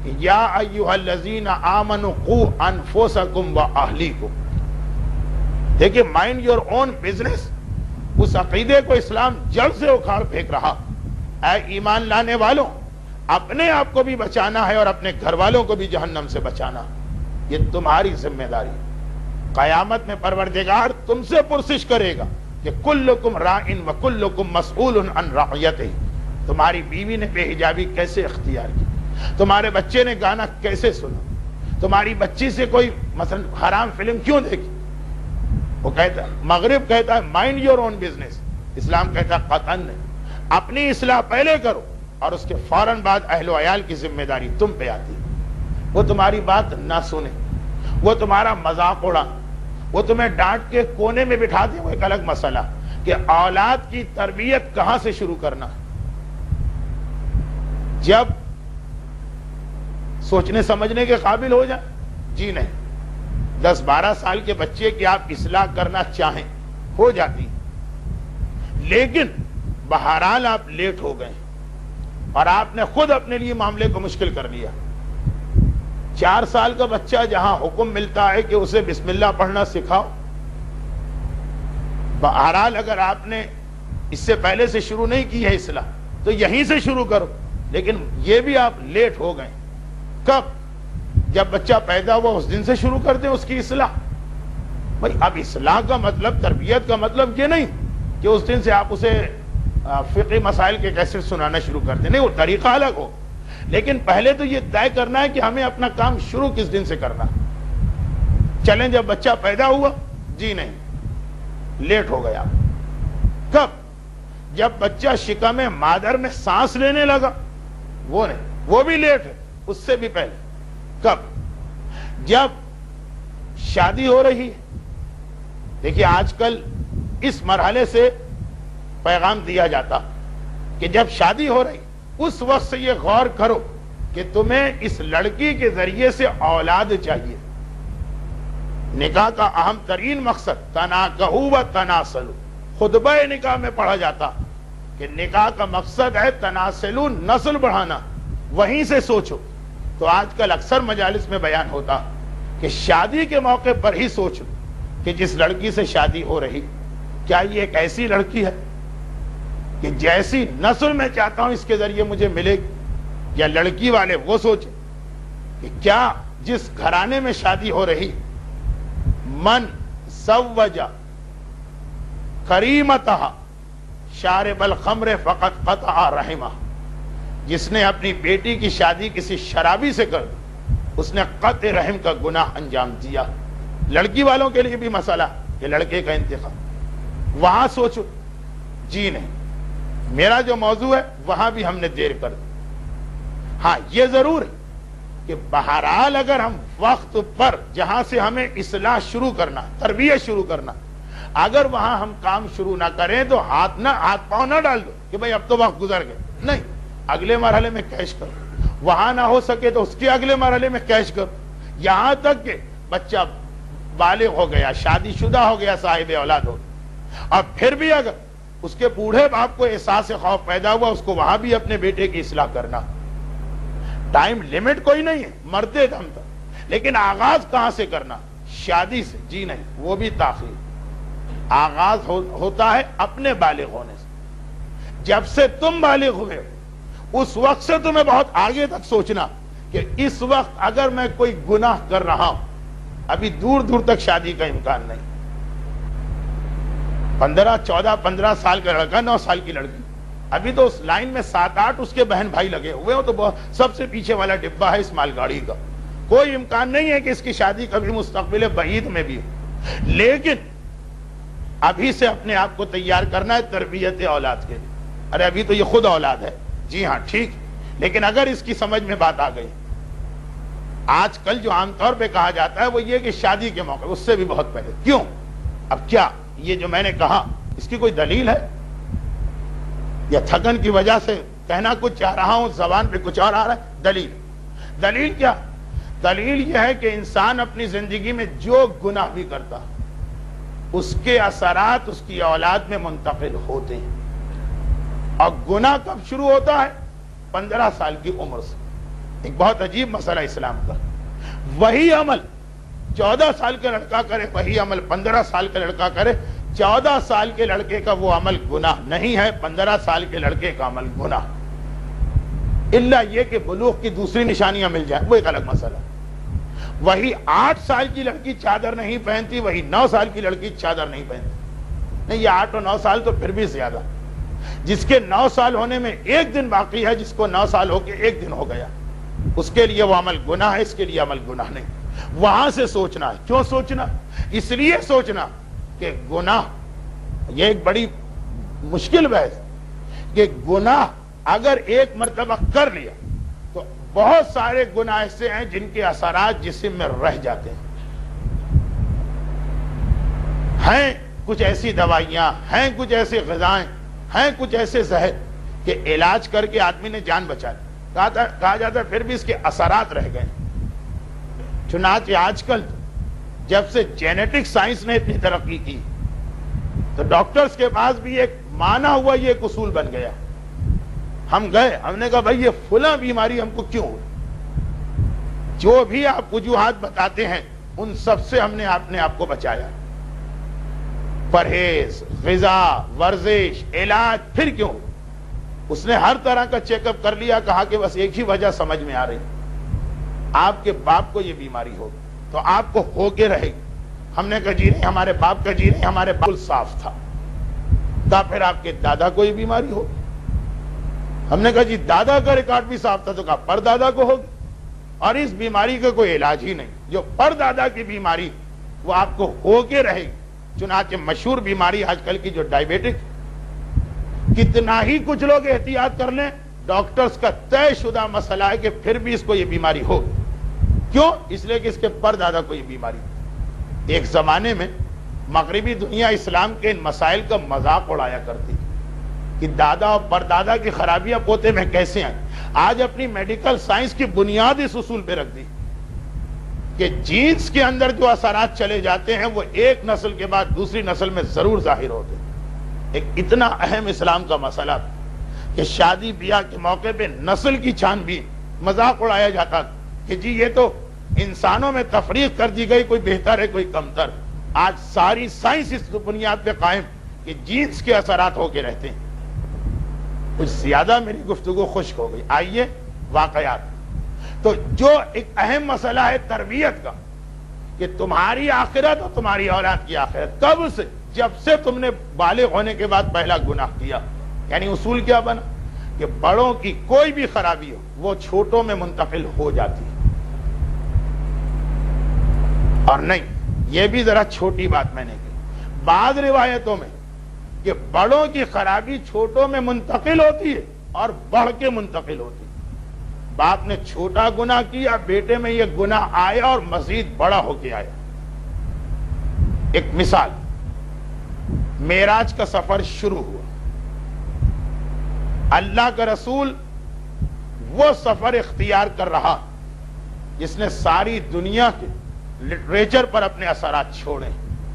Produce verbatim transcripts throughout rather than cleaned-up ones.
یا ایھا الذین آمنوا قوا انفسکم واہلیکم. دیکھیں مائنڈ یور اون بزنس، اس عقیدے کو اسلام جڑ سے اکھاڑ پھینک رہا. اے ایمان لانے والوں، اپنے آپ کو بھی بچانا ہے اور اپنے گھر والوں کو بھی جہنم سے بچانا. یہ تمہاری ذمہ داری. قیامت میں پروردگار تم سے پرسش کرے گا کہ کلکم راعٍ وکلکم مسئول عن رعیتہ. تمہاری بیوی نے بے حجابی کیسے اختیار کی، تمہارے بچے نے گانا کیسے سنا، تمہاری بچی سے کوئی مثلا حرام فلم کیوں دیکھی. وہ کہتا ہے، مغرب کہتا ہے مائنڈ یور اون بزنس، اسلام کہتا ہے قطعاً نہیں. اپنی اصلاح پہلے کرو اور اس کے فوراً بعد اہل و عیال کی ذمہ داری تم پہ آتی ہے. وہ تمہاری بات نہ سنے، وہ تمہارا مذاق اڑا، وہ تمہیں ڈانٹ کے کونے میں بٹھا دیں، وہ ایک الگ مسئلہ کہ اولاد کی تربیت کہاں سے شروع کرنا. جب سوچنے سمجھنے کے قابل ہو جائے. جی نہیں، دس بارہ سال کے بچے کی آپ اصلاح کرنا چاہیں ہو جاتی، لیکن بہرحال آپ لیٹ ہو گئے اور آپ نے خود اپنے لیے معاملے کو مشکل کر لیا. چار سال کا بچہ جہاں حکم ملتا ہے کہ اسے بسم اللہ پڑھنا سکھاؤ، بہرحال اگر آپ نے اس سے پہلے سے شروع نہیں کی ہے اصلاح تو یہیں سے شروع کرو. لیکن یہ بھی آپ لیٹ ہو گئے. کب؟ جب بچہ پیدا ہوا اس دن سے شروع کر دیں اس کی اصلاح. بھائی اب اصلاح کا مطلب، تربیت کا مطلب یہ نہیں کہ اس دن سے آپ اسے فقہی مسائل کے کیسٹ سنانا شروع کر دیں. نہیں، وہ طریقہ الگ ہو، لیکن پہلے تو یہ طے کرنا ہے کہ ہمیں اپنا کام شروع کس دن سے کرنا. چلیں جب بچہ پیدا ہوا، جی نہیں، لیٹ ہو گیا. کب؟ جب بچہ شکم مادر میں سانس لینے لگا، وہ نہیں، وہ بھی لیٹ ہے. اس سے بھی پہلے کب؟ جب شادی ہو رہی ہے. دیکھیے آج کل اس مرحلے سے پیغام دیا جاتا کہ جب شادی ہو رہی اس وقت سے یہ غور کرو کہ تمہیں اس لڑکی کے ذریعے سے اولاد چاہیے. نکاح کا اہم ترین مقصد تناکحوا و تناسلوا. خطبہ نکاح میں پڑھا جاتا کہ نکاح کا مقصد ہے تناسلوا، نسل بڑھانا. وہیں سے سوچو. تو آج کل اکثر مجالس میں بیان ہوتا کہ شادی کے موقع پر ہی سوچو کہ جس لڑکی سے شادی ہو رہی، کیا یہ ایک ایسی لڑکی ہے کہ جیسی نسل میں چاہتا ہوں اس کے ذریعے مجھے ملے گی. یا لڑکی والے وہ سوچیں کہ کیا جس گھرانے میں شادی ہو رہی، من زوج کریمتہا شارب الخمر فقط قطع رحمہ. جس نے اپنی بیٹی کی شادی کسی شرابی سے کر دی، اس نے قطع رحم کا گناہ انجام دیا. لڑکی والوں کے لیے بھی مسئلہ کہ لڑکے کا انتخاب وہاں سوچو. جی نہیں، میرا جو موضوع ہے وہاں بھی ہم نے دیر کر دی. ہاں یہ ضرور ہے کہ بہرحال اگر ہم وقت پر جہاں سے ہمیں اصلاح شروع کرنا، تربیت شروع کرنا، اگر وہاں ہم کام شروع نہ کریں تو ہاتھ نہ ہاتھ پاؤں نہ ڈال دو کہ بھئی اب تو وقت گزر گئے. نہیں، اگلے مرحلے میں کیش کرو. وہاں نہ ہو سکے تو اس کے اگلے مرحلے میں کیش کرو، یہاں تک کہ بچہ بالغ ہو گیا، شادی شدہ ہو گیا، صاحب اولاد ہو گیا. اور پھر بھی اگر اس کے بوڑھے باپ کو احساس خوف پیدا ہوا، اس کو وہاں بھی اپنے بیٹے کی اصلاح کرنا. ٹائم لیمٹ کوئی نہیں ہے، مرتے دم تک. لیکن آغاز کہاں سے کرنا؟ شادی سے. جی نہیں، وہ بھی تاخیر. آغاز ہو, ہوتا ہے اپنے بالغ ہونے سے. جب سے تم بالغ ہوئے اس وقت سے تمہیں بہت آگے تک سوچنا کہ اس وقت اگر میں کوئی گناہ کر رہا ہوں، ابھی دور دور تک شادی کا امکان نہیں. پندرہ چودہ پندرہ سال کا لڑکا، نو سال کی لڑکی، ابھی تو اس لائن میں سات آٹھ اس کے بہن بھائی لگے ہوئے ہو، تو سب سے پیچھے والا ڈبہ ہے اس مال گاڑی کا. کوئی امکان نہیں ہے کہ اس کی شادی کبھی مستقبل بعید میں بھی ہو. لیکن ابھی سے اپنے آپ کو تیار کرنا ہے تربیت اولاد کے لیے. ارے ابھی تو یہ خود اولاد ہے. جی ہاں ٹھیک، لیکن اگر اس کی سمجھ میں بات آ گئی. آج کل جو عام طور پہ کہا جاتا ہے وہ یہ کہ شادی کے موقع، اس سے بھی بہت پہلے. کیوں؟ اب کیا یہ جو میں نے کہا اس کی کوئی دلیل ہے یا تھکن کی وجہ سے کہنا کچھ چاہ رہا ہوں، زبان پہ کچھ اور آ رہا ہے؟ دلیل دلیل کیا؟ دلیل یہ ہے کہ انسان اپنی زندگی میں جو گناہ بھی کرتا اس کے اثرات اس کی اولاد میں منتقل ہوتے ہیں. اور گناہ کب شروع ہوتا ہے؟ پندرہ سال کی عمر سے. ایک بہت عجیب مسئلہ اسلام کا. وہی عمل چودہ سال کا لڑکا کرے, وہی عمل پندرہ سال کا لڑکا کرے. چودہ سال کے لڑکے کا وہ عمل گناہ نہیں ہے, پندرہ سال کے لڑکے کا عمل گناہ, الا یہ کہ بلوغ کی دوسری نشانیاں مل جائیں, وہ ایک الگ مسئلہ. وہی آٹھ سال کی لڑکی چادر نہیں پہنتی, وہی نو سال کی لڑکی چادر نہیں پہنتی. نہیں, یہ آٹھ اور نو سال تو پھر بھی زیادہ. جس کے نو سال ہونے میں ایک دن باقی ہے, جس کو نو سال ہو کے ایک دن ہو گیا, اس کے لیے وہ عمل گناہ ہے, اس کے لیے عمل گناہ نہیں. وہاں سے سوچنا ہے. کیوں سوچنا؟ اس لیے سوچنا کہ گناہ, یہ ایک بڑی مشکل بحث, کہ گناہ اگر ایک مرتبہ کر لیا تو بہت سارے گناہ ایسے ہیں جن کے اثرات جسم میں رہ جاتے ہیں. ہیں کچھ ایسی دوائیاں, ہیں کچھ ایسی غذائیں, ہیں کچھ ایسے زہر کہ علاج کر کے آدمی نے جان بچا لی, کہا جاتا ہے پھر بھی اس کے اثرات رہ گئے. چنانچہ آج کل جب سے جینیٹک سائنس نے اتنی ترقی کی تو ڈاکٹرز کے پاس بھی ایک مانا ہوا یہ ایک اصول بن گیا. ہم گئے, ہم نے کہا بھائی یہ فلاں بیماری ہم کو کیوں ہوئی, جو بھی آپ وجوہات بتاتے ہیں ان سب سے ہم نے اپنے آپ کو بچایا. پرہیز, غذا, ورزش, علاج. پھر کیوں؟ اس نے ہر طرح کا چیک اپ کر لیا, کہا کہ بس ایک ہی وجہ سمجھ میں آ رہی, آپ کے باپ کو یہ بیماری ہوگی تو آپ کو ہو کے رہے گی. ہم نے کہا جی نہیں, ہمارے باپ کا جی نہیں, ہمارے باپ صاف تھا. کہا پھر آپ کے دادا کو یہ بیماری ہوگی. ہم نے کہا جی دادا کا ریکارڈ بھی صاف تھا, تو کہا پر دادا کو ہوگی. اور اس بیماری کا کوئی علاج ہی نہیں, جو پر دادا کی بیماری وہ آپ کو ہو کے رہے گی. چنانچہ مشہور بیماری آج کل کی جو ڈائبیٹک, کتنا ہی کچھ لوگ احتیاط کر لیں, ڈاکٹرز کا طے شدہ مسئلہ ہے کہ پھر بھی اس کو یہ بیماری ہو. کیوں؟ اس لیے کہ اس کے پر دادا کو یہ بیماری. ایک زمانے میں مغربی دنیا اسلام کے ان مسائل کا مذاق اڑایا کرتی کہ دادا اور پر دادا کی خرابیاں پوتے میں کیسے آئیں. آج اپنی میڈیکل سائنس کی بنیاد اس اصول پہ رکھ دی کہ جینز کے اندر جو اثرات چلے جاتے ہیں وہ ایک نسل کے بعد دوسری نسل میں ضرور ظاہر ہوتے ہیں. ایک اتنا اہم اسلام کا مسئلہ کہ شادی بیاہ کے موقع پہ نسل کی چھان بین, مذاق اڑایا جاتا کہ جی یہ تو انسانوں میں تفریق کر دی گئی, کوئی بہتر ہے کوئی کمتر. آج ساری سائنس اس بنیاد پہ قائم کہ جینز کے اثرات ہو کے رہتے ہیں. کچھ زیادہ میری گفتگو خشک ہو گئی, آئیے واقعات. تو جو ایک اہم مسئلہ ہے تربیت کا, کہ تمہاری آخرت اور تمہاری اولاد کی آخرت, کب سے؟ جب سے تم نے بالغ ہونے کے بعد پہلا گناہ کیا. یعنی اصول کیا بنا کہ بڑوں کی کوئی بھی خرابی ہو وہ چھوٹوں میں منتقل ہو جاتی ہے. اور نہیں, یہ بھی ذرا چھوٹی بات میں نے کی, بعض روایتوں میں کہ بڑوں کی خرابی چھوٹوں میں منتقل ہوتی ہے اور بڑھ کے منتقل ہوتی ہے. باپ نے چھوٹا گناہ کیا, بیٹے میں یہ گناہ آیا اور مزید بڑا ہو کے آیا. ایک مثال, معراج کا سفر شروع ہوا, اللہ کا رسول وہ سفر اختیار کر رہا جس نے ساری دنیا کے لٹریچر پر اپنے اثرات چھوڑے.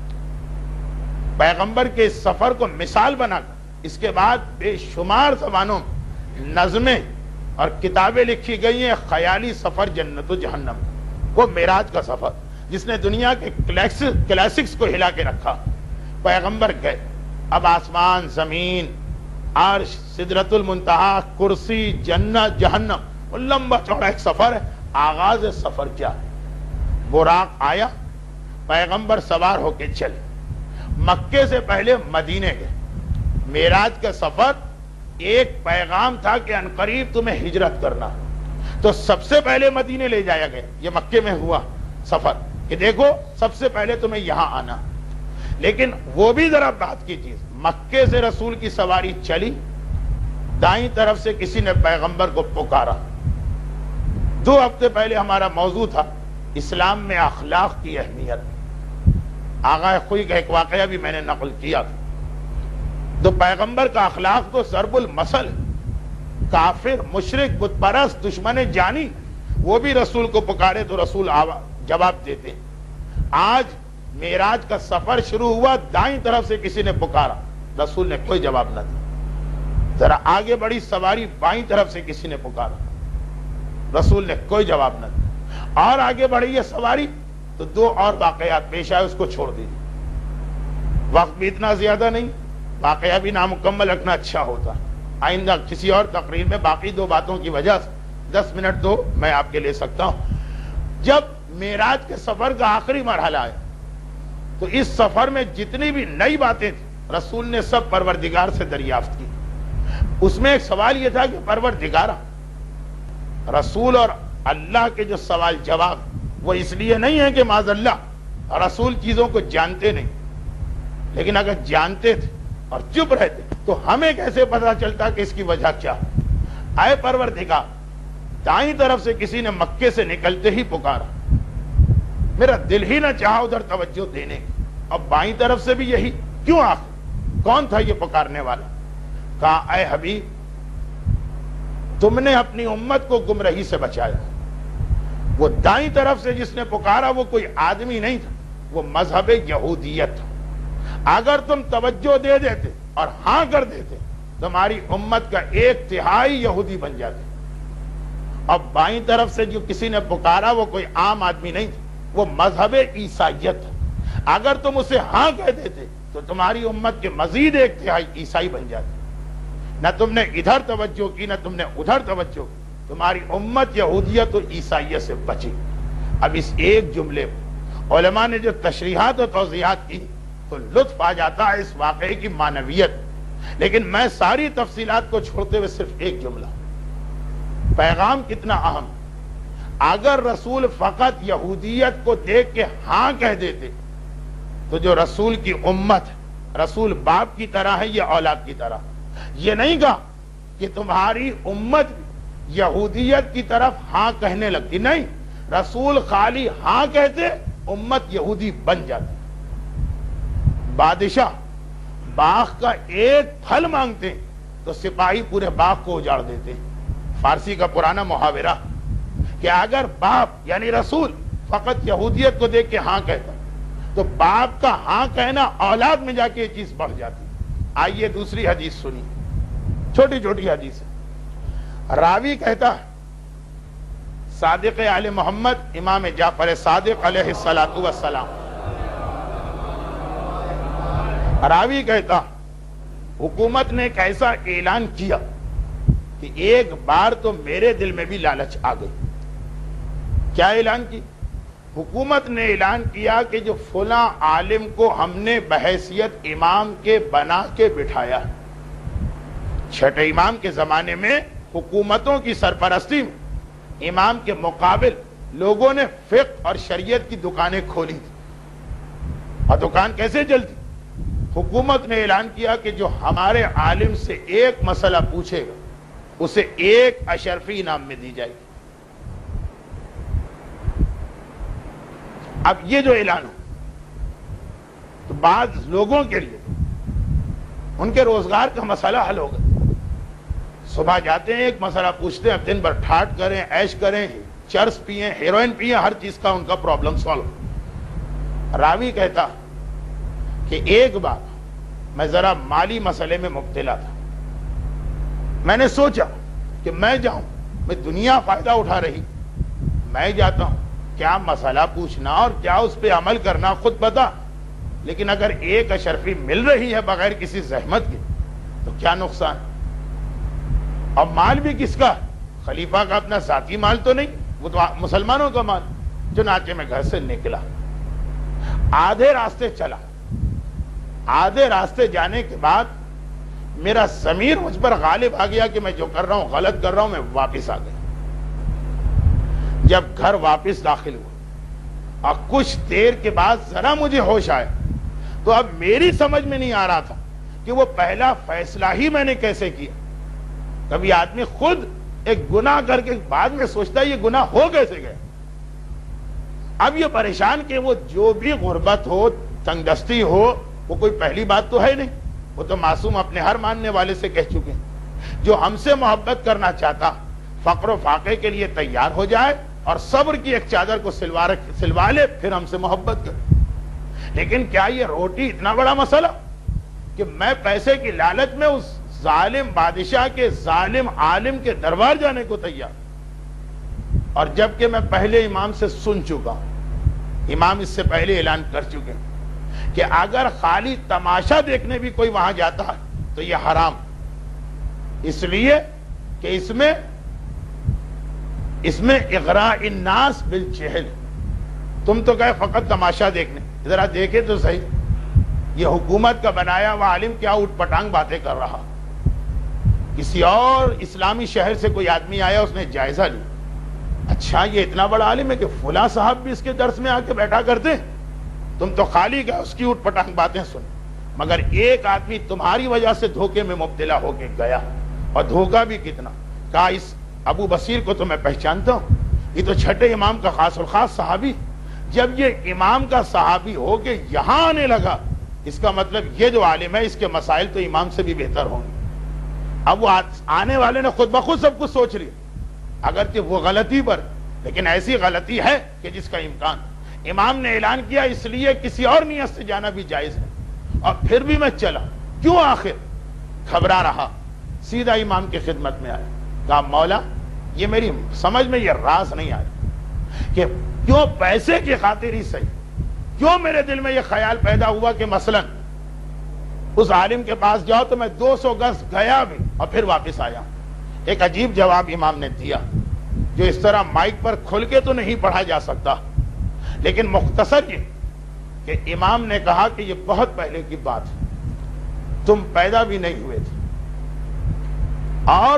پیغمبر کے اس سفر کو مثال بنا کر اس کے بعد بے شمار زبانوں میں نظمیں اور کتابیں لکھی گئی ہیں. خیالی سفر جنت و جہنم, وہ معراج کا سفر جس نے دنیا کے کلاسکس کو ہلا کے رکھا. پیغمبر گئے, اب آسمان, زمین, عرش, سدرۃ المنتہا, کرسی, جنت, جہنم, وہ لمبا چوڑا ایک سفر ہے. آغاز سفر کیا ہے؟ براق آیا, پیغمبر سوار ہو کے چلے. مکے سے پہلے مدینے گئے. معراج کا سفر ایک پیغام تھا کہ عنقریب تمہیں ہجرت کرنا, تو سب سے پہلے مدینے لے جایا گیا. یہ مکے میں ہوا سفر کہ دیکھو سب سے پہلے تمہیں یہاں آنا. لیکن وہ بھی ذرا بات کی چیز, مکے سے رسول کی سواری چلی, دائیں طرف سے کسی نے پیغمبر کو پکارا. دو ہفتے پہلے ہمارا موضوع تھا اسلام میں اخلاق کی اہمیت. آغا خوئی کا ایک واقعہ بھی میں نے نقل کیا. تو پیغمبر کا اخلاق تو ضرب المثل, کافر, مشرک, بت پرست, دشمن جانی, وہ بھی رسول کو پکارے تو رسول جواب دیتے. آج معراج کا سفر شروع ہوا, دائیں طرف سے کسی نے پکارا, رسول نے کوئی جواب نہ دیا. ذرا آگے بڑی سواری, بائیں طرف سے کسی نے پکارا, رسول نے کوئی جواب نہ دیا، اور آگے بڑھی ہے سواری تو دو اور واقعات پیش آئے، اس کو چھوڑ دیجیے، وقت بھی اتنا زیادہ نہیں، واقعہ بھی نامکمل رکھنا اچھا ہوتا، آئندہ کسی اور تقریر میں باقی دو باتوں کی وجہ سے دس منٹ دو میں آپ کے لے سکتا ہوں۔ جب معراج کے سفر کا آخری مرحلہ ہے تو اس سفر میں جتنی بھی نئی باتیں تھیں رسول نے سب پروردگار سے دریافت کی۔ اس میں ایک سوال یہ تھا کہ پروردگارا، رسول اور اللہ کے جو سوال جواب وہ اس لیے نہیں ہے کہ معاذ اللہ رسول چیزوں کو جانتے نہیں، لیکن اگر جانتے تھے اور چپ رہتے تو ہمیں کیسے پتا چلتا کہ اس کی وجہ کیا؟ اے پروردگار، دائیں طرف سے کسی نے مکے سے نکلتے ہی پکارا، میرا دل ہی نہ چاہا ادھر توجہ دینے کی، اب بائیں طرف سے بھی یہی کیوں؟ آخر کون تھا یہ پکارنے والا؟ کہا اے حبیب، تم نے اپنی امت کو گمراہی سے بچایا، وہ دائیں طرف سے جس نے پکارا وہ کوئی آدمی نہیں تھا، وہ مذہب یہودیت تھا، اگر تم توجہ دے دیتے اور ہاں کر دیتے تمہاری امت کا ایک تہائی یہودی بن جاتے۔ اب بائیں طرف سے جو کسی نے پکارا وہ کوئی عام آدمی نہیں تھا، وہ مذہب عیسائیت تھا، اگر تم اسے ہاں کہہ دیتے تو تمہاری امت کے مزید ایک تہائی عیسائی بن جاتے۔ نہ تم نے ادھر توجہ کی نہ تم نے ادھر توجہ کی، تمہاری امت یہودیت و عیسائیت سے بچی۔ اب اس ایک جملے میں علماء نے جو تشریحات و توضیحات کی تو لطف آ جاتا ہے اس واقعے کی معنویت، لیکن میں ساری تفصیلات کو چھوڑتے ہوئے صرف ایک جملہ، پیغام کتنا اہم۔ اگر رسول فقط یہودیت کو دیکھ کے ہاں کہہ دیتے تو جو رسول کی امت ہے، رسول باپ کی طرح ہے یا اولاد کی طرح؟ یہ نہیں کہا کہ تمہاری امت یہودیت کی طرف ہاں کہنے لگتی، نہیں، رسول خالی ہاں کہتے امت یہودی بن جاتی۔ بادشاہ باغ کا ایک پھل مانگتے تو سپاہی پورے باغ کو اجاڑ دیتے۔ فارسی کا پرانا محاورہ کہ اگر باپ یعنی رسول فقط یہودیت کو دیکھ کے ہاں کہتا تو باپ کا ہاں کہنا اولاد میں جا کے یہ چیز بڑھ جاتی۔ آئیے دوسری حدیث سنی، چھوٹی چھوٹی حدیث ہے۔ راوی کہتا ہے صادق آل محمد امام جعفر صادق علیہ الصلوۃ والسلام، راوی کہتا حکومت نے ایک ایسا اعلان کیا کہ ایک بار تو میرے دل میں بھی لالچ آ گئی۔ کیا اعلان کی؟ حکومت نے اعلان کیا کہ جو فلاں عالم کو ہم نے بحیثیت امام کے بنا کے بٹھایا، چھٹے امام کے زمانے میں حکومتوں کی سرپرستی میں امام کے مقابل لوگوں نے فقہ اور شریعت کی دکانیں کھولی تھی، اور دکان کیسے چلتی؟ حکومت نے اعلان کیا کہ جو ہمارے عالم سے ایک مسئلہ پوچھے گا اسے ایک اشرفی انعام میں دی جائے گی۔ اب یہ جو اعلان ہو تو بعض لوگوں کے لیے ان کے روزگار کا مسئلہ حل ہوگا۔ صبح جاتے ہیں ایک مسئلہ پوچھتے ہیں، اب دن بھر ٹھاٹ کریں، عیش کریں، چرس پئیں، ہیروئن پئیں، ہر چیز کا ان کا پرابلم سالو۔ راوی کہتا کہ ایک بار میں ذرا مالی مسئلے میں مبتلا تھا، میں نے سوچا کہ میں جاؤں، میں دنیا فائدہ اٹھا رہی، میں جاتا ہوں، کیا مسئلہ پوچھنا اور کیا اس پہ عمل کرنا خود پتا، لیکن اگر ایک اشرفی مل رہی ہے بغیر کسی زحمت کے تو کیا نقصان؟ اور مال بھی کس کا؟ خلیفہ کا اپنا ذاتی مال تو نہیں، وہ تو مسلمانوں کا مال۔ چنانچہ میں گھر سے نکلا، آدھے راستے چلا، آدھے راستے جانے کے بعد میرا ضمیر مجھ پر غالب آ گیا کہ میں جو کر رہا ہوں غلط کر رہا ہوں، میں واپس آ گیا۔ جب گھر واپس داخل ہوا اور کچھ دیر کے بعد ذرا مجھے ہوش آیا تو اب میری سمجھ میں نہیں آ رہا تھا کہ وہ پہلا فیصلہ ہی میں نے کیسے کیا۔ کبھی آدمی خود ایک گناہ کر کے بعد میں سوچتا ہے یہ گناہ ہو کیسے گیا۔ اب یہ پریشان کہ وہ جو بھی غربت ہو، تنگ دستی ہو، وہ کوئی پہلی بات تو ہے نہیں، وہ تو معصوم اپنے ہر ماننے والے سے کہہ چکے ہیں۔ جو ہم سے محبت کرنا چاہتا فقر و فاقے کے لیے تیار ہو جائے اور صبر کی ایک چادر کو سلوا سلوا لے، پھر ہم سے محبت کرے۔ لیکن کیا یہ روٹی اتنا بڑا مسئلہ کہ میں پیسے کی لالچ میں اس ظالم بادشاہ کے ظالم عالم کے دربار جانے کو تیار؟ اور جبکہ میں پہلے امام سے سن چکا ہوں، امام اس سے پہلے اعلان کر چکے ہیں کہ اگر خالی تماشا دیکھنے بھی کوئی وہاں جاتا ہے تو یہ حرام، اس لیے کہ اس میں اس میں اغراء الناس بالجہل، تم تو گئے فقط تماشا دیکھنے، ذرا دیکھے تو صحیح یہ حکومت کا بنایا ہوا عالم کیا اوٹ پٹانگ باتیں کر رہا۔ کسی اور اسلامی شہر سے کوئی آدمی آیا، اس نے جائزہ لیا، اچھا یہ اتنا بڑا عالم ہے کہ فلاں صاحب بھی اس کے درس میں آ کے بیٹھا کرتے، تم تو خالی گئے اس کی اوٹ پٹانگ باتیں سن۔ مگر ایک آدمی تمہاری وجہ سے دھوکے میں مبتلا ہو کے گیا، اور دھوکہ بھی کتنا، کہا اس ابو بصیر کو تو میں پہچانتا ہوں، یہ تو چھٹے امام کا خاص الخاص صحابی۔ جب یہ امام کا صحابی ہو کے یہاں آنے لگا، اس کا مطلب یہ جو عالم ہے اس کے مسائل تو امام سے بھی بہتر ہوں گے۔ اب وہ آنے والے نے خود بخود سب کچھ سوچ لیا، اگرچہ وہ غلطی پر، لیکن ایسی غلطی ہے کہ جس کا امکان، امام نے اعلان کیا اس لیے کسی اور نیت سے جانا بھی جائز ہے، اور پھر بھی میں چلا، کیوں؟ آخر گھبرا رہا، سیدھا امام کی خدمت میں آیا، کہا مولا یہ میری سمجھ میں یہ راز نہیں آیا کہ کیوں پیسے کی خاطر ہی صحیح، کیوں میرے دل میں یہ خیال پیدا ہوا کہ مثلا اس عالم کے پاس جاؤ تو میں دو سو گز گیا بھی اور پھر واپس آیا۔ ایک عجیب جواب امام نے دیا جو اس طرح مائک پر کھل کے تو نہیں پڑھا جا سکتا، لیکن مختصر یہ کہ امام نے کہا کہ یہ بہت پہلے کی بات ہے، تم پیدا بھی نہیں ہوئے تھے اور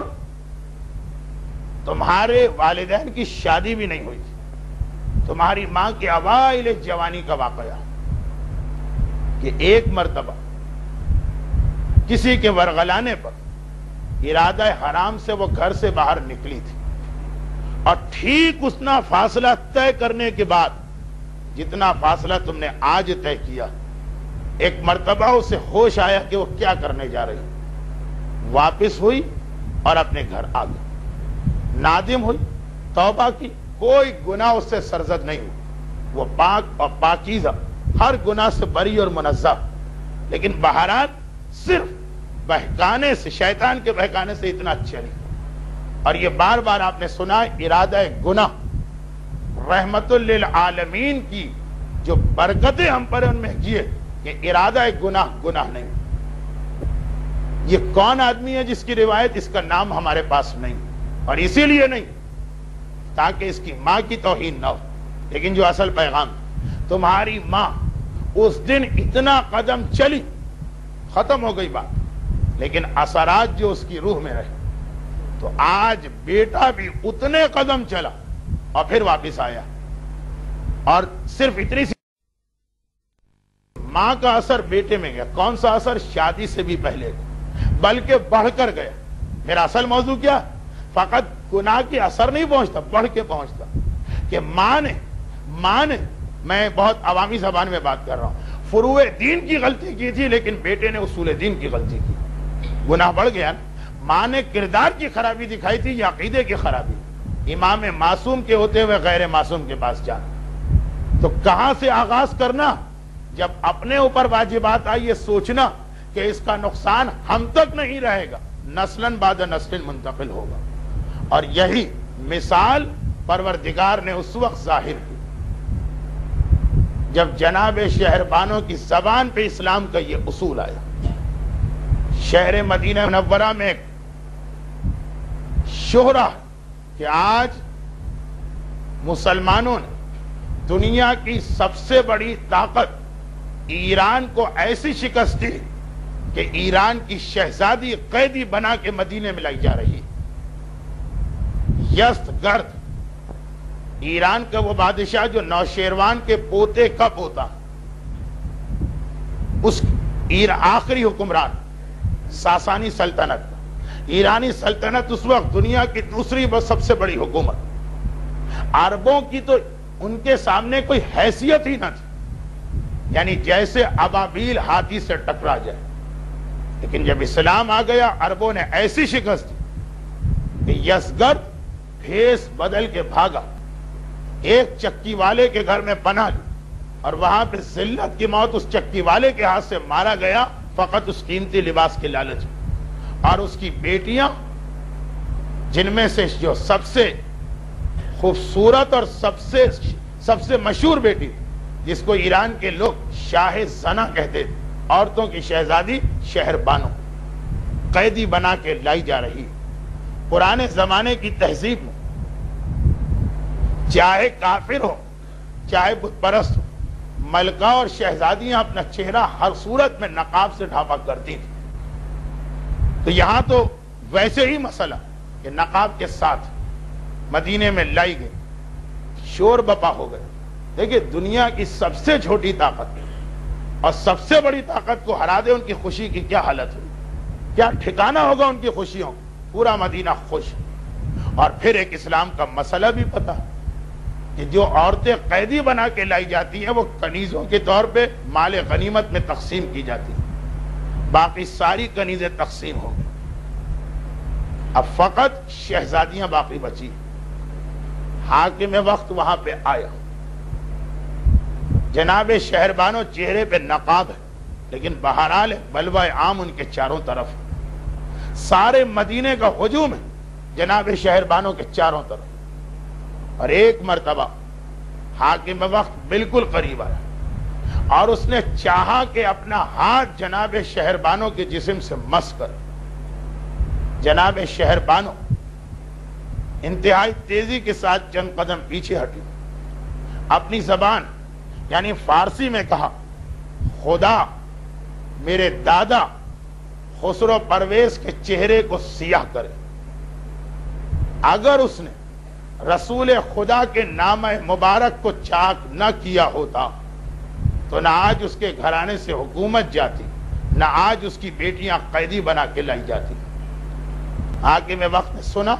تمہارے والدین کی شادی بھی نہیں ہوئی تھی، تمہاری ماں کے اوائل جوانی کا واقعہ کہ ایک مرتبہ کسی کے ورغلانے پر ارادہ حرام سے وہ گھر سے باہر نکلی تھی، اور ٹھیک اتنا فاصلہ طے کرنے کے بعد جتنا فاصلہ تم نے آج طے کیا، ایک مرتبہ اسے ہوش آیا کہ وہ کیا کرنے جا رہی، واپس ہوئی اور اپنے گھر آ گئی، نادم ہوئی، توبہ کی، کوئی گناہ اس سے سرزد نہیں ہوئی، وہ پاک اور پاکیزہ، ہر گناہ سے بری اور منزہ، لیکن بہرحال صرف بہکانے سے، شیطان کے بہکانے سے اتنا چلی۔ اور یہ بار بار آپ نے سنا ارادہ گناہ رحمت للعالمین کی جو برکتیں ہم پر ان میں کیے کہ ارادہ گناہ گناہ نہیں۔ یہ کون آدمی ہے جس کی روایت، اس کا نام ہمارے پاس نہیں، اور اسی لیے نہیں تاکہ اس کی ماں کی توہین نہ ہو، لیکن جو اصل پیغام، تمہاری ماں اس دن اتنا قدم چلی، ختم ہو گئی بات، لیکن اثرات جو اس کی روح میں رہے، تو آج بیٹا بھی اتنے قدم چلا اور پھر واپس آیا، اور صرف اتنی سی ماں کا اثر بیٹے میں گیا۔ کون سا اثر؟ شادی سے بھی پہلے، بلکہ بڑھ کر گیا۔ میرا اصل موضوع کیا؟ فقط گناہ کے اثر نہیں پہنچتا، بڑھ کے پہنچتا کہ ماں نے ماں نے میں بہت عوامی زبان میں بات کر رہا ہوں، فروع دین کی غلطی کی تھی، لیکن بیٹے نے اصول دین کی غلطی کی، گناہ بڑھ گیا۔ ماں نے کردار کی خرابی دکھائی تھی یا عقیدے کی خرابی؟ امام معصوم کے ہوتے ہوئے غیر معصوم کے پاس جانا، تو کہاں سے آغاز کرنا؟ جب اپنے اوپر واجبات آئی، یہ سوچنا کہ اس کا نقصان ہم تک نہیں رہے گا، نسلاً بعد نسل منتقل ہوگا، اور یہی مثال پروردگار نے اس وقت ظاہر کی جب جناب شہربانوں کی زبان پہ اسلام کا یہ اصول آیا۔ شہر مدینہ منورہ میں ایک شہرہ کہ آج مسلمانوں نے دنیا کی سب سے بڑی طاقت ایران کو ایسی شکست دی کہ ایران کی شہزادی قیدی بنا کے مدینے میں لائی جا رہی۔ یزد گرد، ایران کا وہ بادشاہ جو نوشیروان کے پوتے کا پوتا، اس آخری حکمران ساسانی سلطنت، ایرانی سلطنت اس وقت دنیا کی دوسری سب سے بڑی حکومت، عربوں کی تو ان کے سامنے کوئی حیثیت ہی نہ تھی، یعنی جیسے ابابیل ہاتھی سے ٹکرا جائے۔ لیکن جب اسلام آ گیا، عربوں نے ایسی شکست دی کہ یزدگرد بھیس بدل کے بھاگا، ایک چکی والے کے گھر میں پناہ لی، اور وہاں پہ ذلت کی موت اس چکی والے کے ہاتھ سے مارا گیا، فقط اس قیمتی لباس کے لالچ میں۔ اور اس کی بیٹیاں، جن میں سے جو سب سے خوبصورت اور سب سے سب سے مشہور بیٹی تھی، جس کو ایران کے لوگ شاہ زنا کہتے تھے، عورتوں کی شہزادی شہر بانو، قیدی بنا کے لائی جا رہی۔ پرانے زمانے کی تہذیب میں چاہے کافر ہو چاہے بت پرست ہو، ملکہ اور شہزادیاں اپنا چہرہ ہر صورت میں نقاب سے ڈھانپا کرتی تھی۔ تو یہاں تو ویسے ہی مسئلہ کہ نقاب کے ساتھ مدینے میں لائی گئی، شور بپا ہو گئے۔ دیکھیں دنیا کی سب سے چھوٹی طاقت اور سب سے بڑی طاقت کو ہرا دے، ان کی خوشی کی کیا حالت ہوئی، کیا ٹھکانہ ہوگا ان کی خوشیوں، پورا مدینہ خوش۔ اور پھر ایک اسلام کا مسئلہ بھی پتا کہ جو عورتیں قیدی بنا کے لائی جاتی ہیں وہ کنیزوں کے طور پہ مال غنیمت میں تقسیم کی جاتی ہیں، باقی ساری کنیزیں تقسیم ہو گئی، اب فقط شہزادیاں باقی بچی۔ حاکم وقت وہاں پہ آیا، جناب شہربانو چہرے پہ نقاب ہے لیکن بہرحال بلوہ عام ان کے چاروں طرف، سارے مدینے کا ہجوم ہے جناب شہربانو کے چاروں طرف۔ اور ایک مرتبہ حاکم وقت بالکل قریب آیا اور اس نے چاہا کہ اپنا ہاتھ جناب شہربانو کے جسم سے مس کر، جناب شہربانو انتہائی تیزی کے ساتھ چند قدم پیچھے ہٹی، اپنی زبان یعنی فارسی میں کہا، خدا میرے دادا خسرو پرویز کے چہرے کو سیاہ کرے۔ اگر اس نے رسول خدا کے نام مبارک کو چاک نہ کیا ہوتا تو نہ آج اس کے گھرانے سے حکومت جاتی، نہ آج اس کی بیٹیاں قیدی بنا کے لائی جاتی۔ حاکم وقت نے سنا،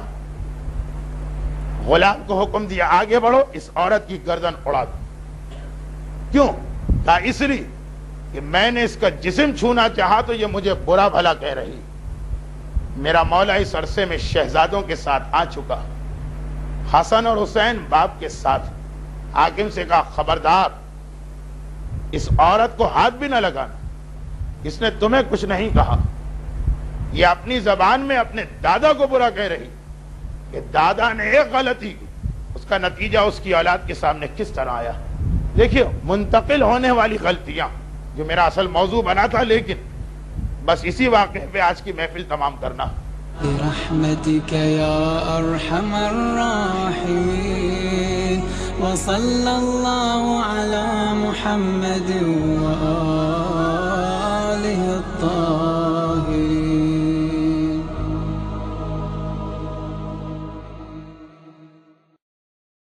غلام کو حکم دیا آگے بڑھو، اس عورت کی گردن اڑا دو۔ کیوں؟ کہا اس لیے کہ میں نے اس کا جسم چھونا چاہا تو یہ مجھے برا بھلا کہہ رہی، میرا مولا اس عرصے میں شہزادوں کے ساتھ آ چکا، حسن اور حسین باپ کے ساتھ۔ حاکم سے کہا خبردار، اس عورت کو ہاتھ بھی نہ لگانا، اس نے تمہیں کچھ نہیں کہا، یہ اپنی زبان میں اپنے دادا کو برا کہہ رہی کہ دادا نے ایک غلطی کی، اس کا نتیجہ اس کی اولاد کے سامنے کس طرح آیا۔ دیکھیے منتقل ہونے والی غلطیاں جو میرا اصل موضوع بنا تھا، لیکن بس اسی واقعے پہ آج کی محفل تمام کرنا۔ برحمتك يا أرحم الراحمين وصلى الله على محمد وآله الطاهرين